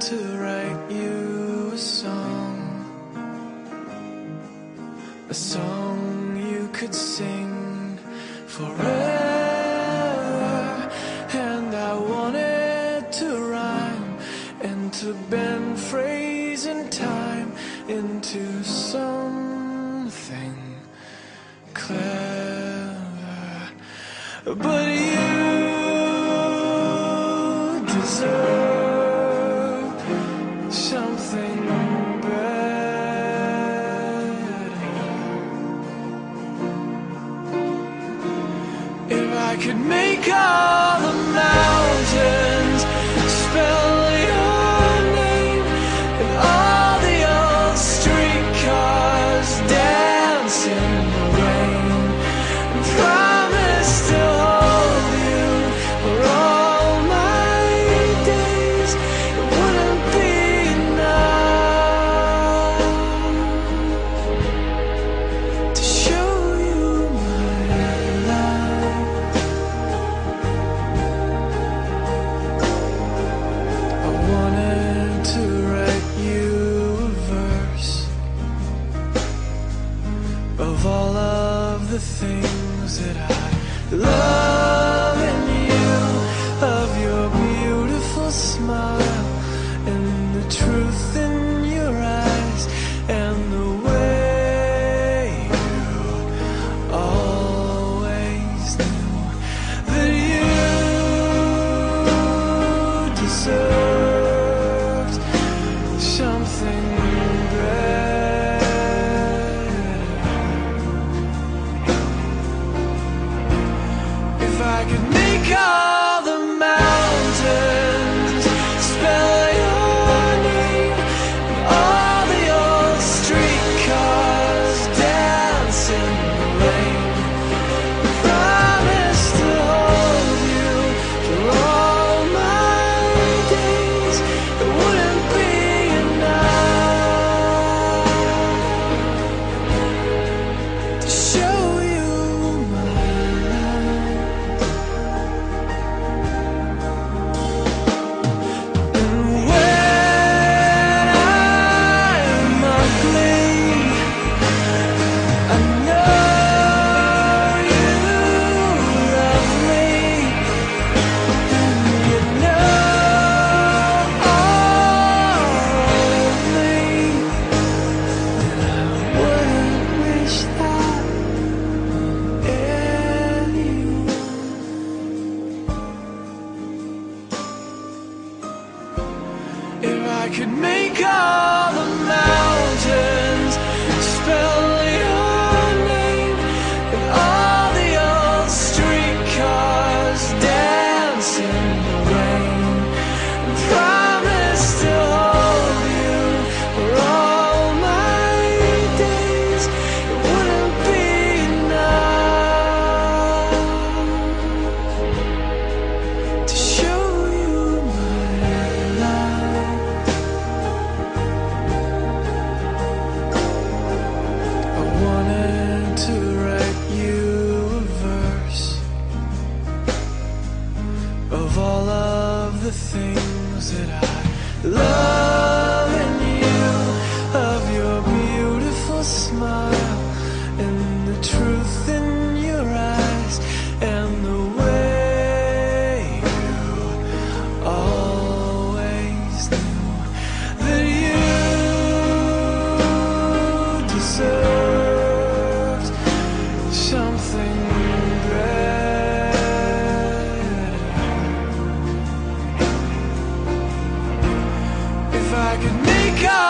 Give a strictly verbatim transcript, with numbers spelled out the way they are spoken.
to write you a song, a song you could sing forever. And I wanted to rhyme and to bend phrase and time into something clever. But you deserve something better. If I could make all the mountains spell your name, and all the old streetcars dance in the rain, and promise to hold you for all my days, it wouldn't be enough to show you my life. I wanted to write you a verse of all of the things that I love in you, of your beautiful smile and the truth in your eyes, and the way you always knew that you deserved something better. If I could make all the mountains spell your name, and all the old streetcars dance in the rain, promise to hold you for all my days, it wouldn't be enough to show you my life. And when I'm ugly, I know you love me, and you know all of me, and I wouldn't wish that on anyone. If I could make all the mountains spell your name, and all the old streetcars dance in the rain, and promise to hold you for all my days, it wouldn't be enough to show you my life. I wanted to write you a verse of all of the things that I love in you, of your beautiful smile and the truth in your eyes, and the way you always knew that you deserved something better. If I could make all